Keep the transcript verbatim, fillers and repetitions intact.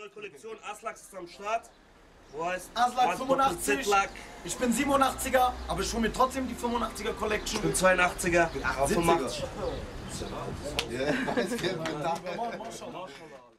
neue Kollektion. Aslak ist am Start. Wo heißt Aslak fünfundachtzig. Ich bin siebenundachtziger, aber ich hole mir trotzdem die fünfundachtziger Collection. Ich bin zweiundachtziger. achtundsiebziger. fünfundachtzig. Ja, weiß ich.